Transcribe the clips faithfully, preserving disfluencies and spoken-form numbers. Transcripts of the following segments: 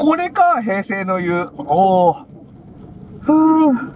これか、平成の湯。おー。ふぅ。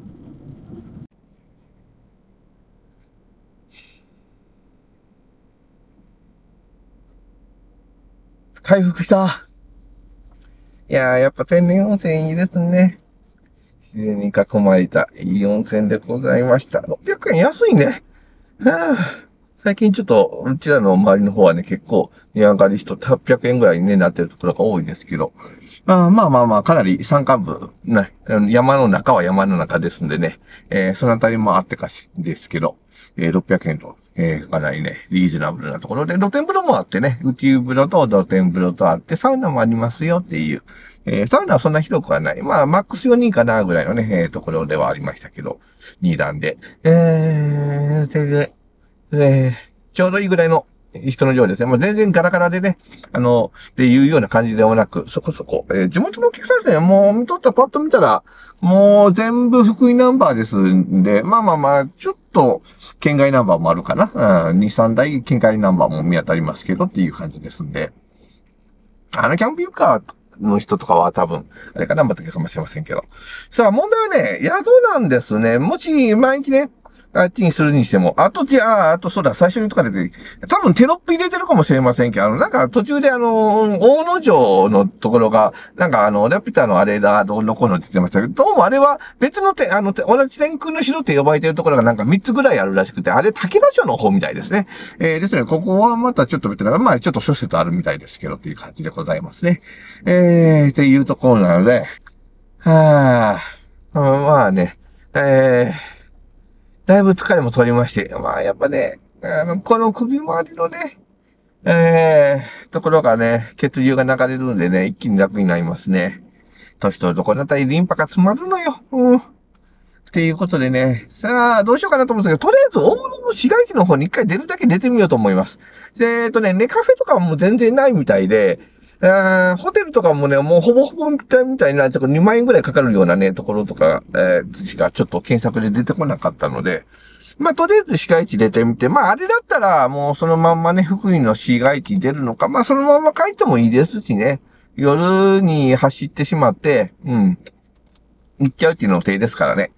回復した。いやー、やっぱ天然温泉いいですね。自然に囲まれたいい温泉でございました。ろっぴゃくえん安いね。はあ、最近ちょっと、うちらの周りの方はね、結構値上がりしとはっぴゃくえんぐらいに、ね、なってるところが多いですけど。まあまあまあまあ、かなり山間部、ね、山の中は山の中ですんでね、えー、そのあたりもあってかしですけど、えー、ろっぴゃくえんと、えー、かなりね、リーズナブルなところで、露天風呂もあってね、内風呂と露天風呂とあって、サウナもありますよっていう、えー、サウナはそんな広くはない。まあ、マックスよにんかな、ぐらいのね、えー、ところではありましたけど、に段で。えー、で、えー、ちょうどいいぐらいの人の量ですね。もう全然ガラガラでね、あの、っていうような感じではなく、そこそこ、えー、地元のお客さんですね、もう見とったらパッと見たら、もう全部福井ナンバーですんで、まあまあまあ、ちょっと、県外ナンバーもあるかな。うん、に、さんだい県外ナンバーも見当たりますけどっていう感じですんで。あのキャンピングカーの人とかは多分、あれかナンバーだけかもしれませんけど。さあ、問題はね、宿なんですね。もし、毎日ね、あっちにするにしても、あと、じゃあ、あと、そうだ、最初にとかで、多分テロップ入れてるかもしれませんけど、あの、なんか途中であの、大野城のところが、なんかあの、ラピュタのあれだ、どうのこうのって言ってましたけど、どうもあれは別のて、あの、同じ天空の城って呼ばれてるところがなんかみっつぐらいあるらしくて、あれ、竹田城の方みたいですね。えー、ですね、ここはまたちょっと別な、まあ、ちょっと諸説あるみたいですけど、っていう感じでございますね。えー、っていうところなので、はぁ、まあね、えー、だいぶ疲れも取りまして、まあやっぱね、あの、この首周りのね、えー、ところがね、血流が流れるんでね、一気に楽になりますね。年取るとこのあたりリンパが詰まるのよ。うん。っていうことでね、さあ、どうしようかなと思うんですけど、とりあえず大物の市街地の方に一回出るだけ出てみようと思います。で、えっとね、ネカフェとかも全然ないみたいで、あホテルとかもね、もうほぼほぼみたいみたいな、ちょっとにまん円ぐらいかかるようなね、ところとか、えー、しかちょっと検索で出てこなかったので、まあ、とりあえず市街地出てみて、まあ、あれだったら、もうそのまんまね、福井の市街地出るのか、まあ、そのまま帰ってもいいですしね、夜に走ってしまって、うん、行っちゃうっていうのも手ですからね。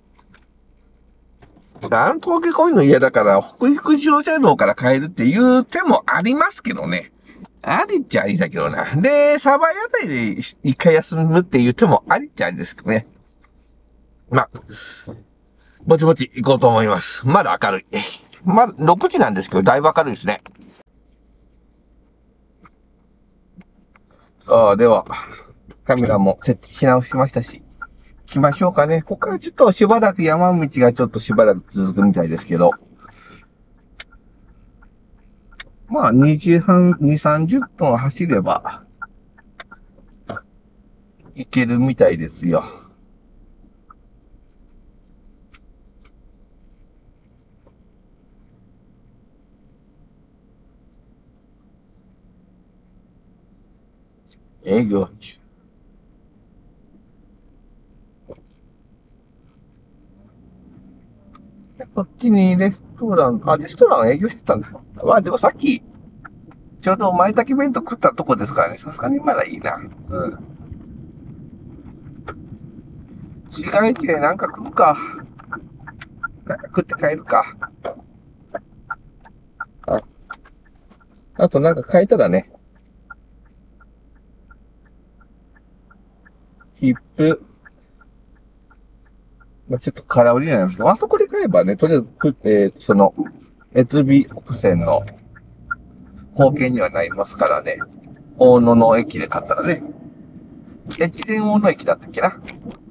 あの峠越えの家だから、北陸自動車道から帰るっていう手もありますけどね。ありっちゃありだけどな。で、サバイあたりで一回休むっていう手もありっちゃありですけどね。まあ、ぼちぼち行こうと思います。まだ明るい。まだろくじなんですけど、だいぶ明るいですね。さあ、では、カメラも設置し直しましたし、行きましょうかね。ここからちょっとしばらく山道がちょっとしばらく続くみたいですけど、まあ、にじはん、に、さんじゅっぷん走れば、行けるみたいですよ。営業中。こっちにレストラン、あ、レストラン営業してたんだ。まあでもさっき、ちょうど舞茸弁当食ったとこですからね、さすがにまだいいな。うん。市街地でなんか食うか。なんか食って帰るか。あ、あとなんか変えたらね。切符。まあ、ちょっと空売りになりますけど、あそこで買えばね、とりあえず、えー、その、越美北線の貢献にはなりますからね。大野の駅で買ったらね。越前大野駅だったっけな。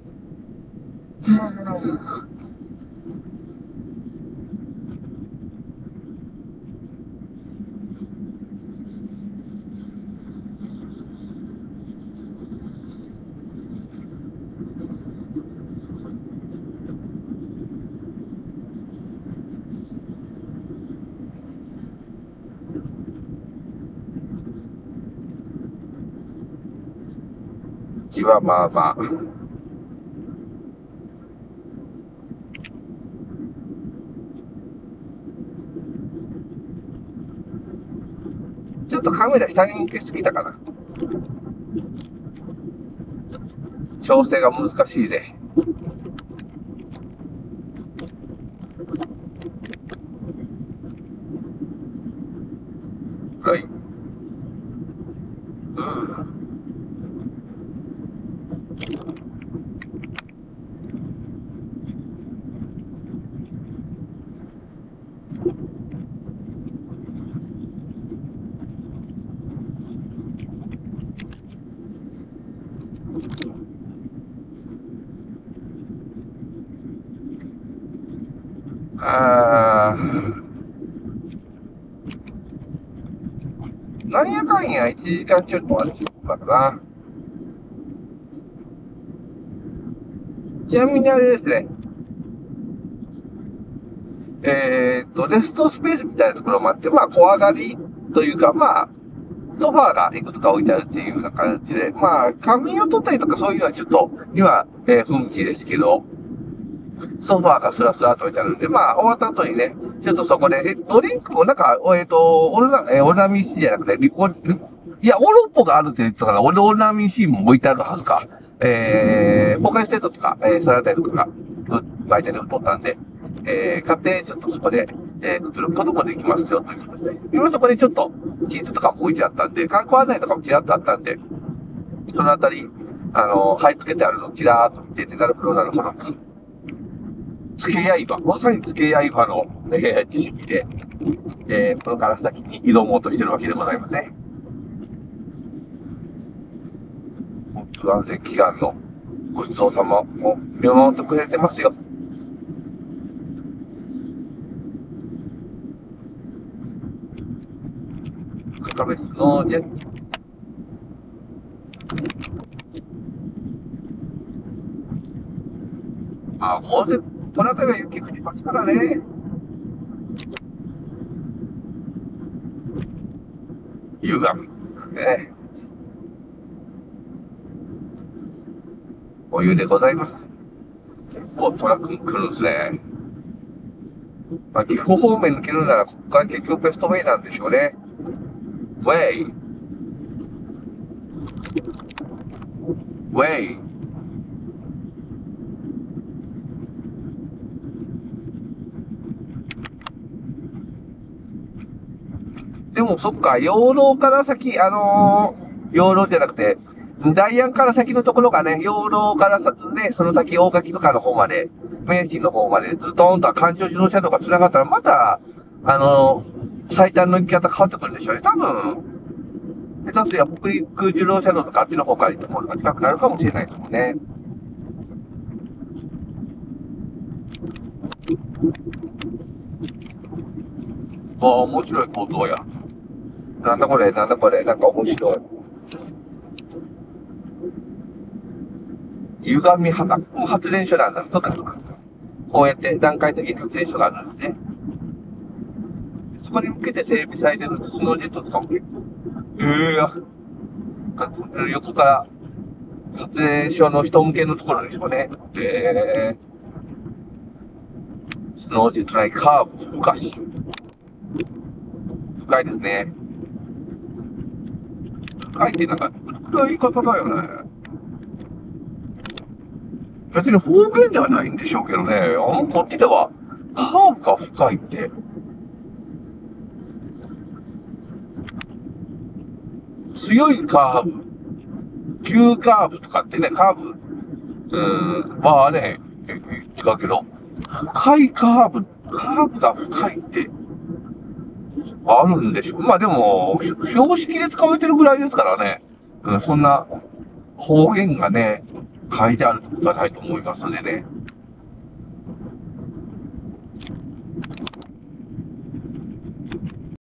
駅はまあまあ。ちょっとカメラ下に向けすぎたかな。 調整が難しいぜ。はい。うん。あー。なんやかんやいちじかんちょっとはできたかな。ちなみにあれですね。えーっと、レストスペースみたいなところもあって、まあ、小上がりというか、まあ、ソファーがいくつか置いてあるっていうような感じで、まあ、仮眠を取ったりとかそういうのはちょっと、今、えー、不向きですけど、ソファーがスラスラと置いてあるんで、まあ、終わった後にね、ちょっとそこで、え、ドリンクもなんか、えっと、オルナ、えー、オルナミン C じゃなくて、リコ、いや、オロッポがあるって言ってたから、オルナミン C も置いてあるはずか。えー、ポカリステートとか、えー、サラダイとかが、売店で売っとったんで、えー、買って、ちょっとそこで、えー、移ることもできますよ、ということで。今そこでちょっと、地図とかも置いてあったんで、観光案内とかもちらっとあったんで、そのあたり、あの、貼り付けてあるのをちらーっと見てて、なるほど、なるほど。付け刃、まさに付け刃の、えー、知識で、えー、このから先に挑もうとしてるわけでございますね。交通安全祈願のごちそうさまも見守ってくれてますよ。赤ベスのジェット。あ、もうせ、この辺りは雪降りますからね。夕方。ね。お湯でございます。結構トラック来るんですね。まあ、岐阜方面抜けるなら、ここから結局ベストウェイなんでしょうね。ウェイ。ウェイ。でもそっか、養老から先、あのー、養老じゃなくて、大安から先のところがね、養老からさ、ね、その先大垣とかの方まで、名神の方まで、ずっとんと環状自動車道が繋がったら、また、あのー、最短の行き方変わってくるんでしょうね。多分、下手すりゃ北陸自動車道とかあっちの方から行った方が近くなるかもしれないですもんね。ああ、面白い構造や。なんだこれ、なんだこれ、なんか面白い。歪み発発電所なんだ。とかとか。こうやって段階的に発電所があるんですね。そこに向けて整備されてるスノージェットとかも結構、ええー、横から発電所の人向けのところでしょうね。えー、スノージェット内カーブ、深し。深いですね。深いってなんか、暗い言い方だよね。別に方言ではないんでしょうけどね。あんこっちでは、カーブが深いって。強いカーブ、急カーブとかってね、カーブ、うーん、まあね、違うけど、深いカーブ、カーブが深いって、あるんでしょう。まあでも、標識で使われてるぐらいですからね、うん、そんな方言がね、書いてあるってことはないと思いますのでね。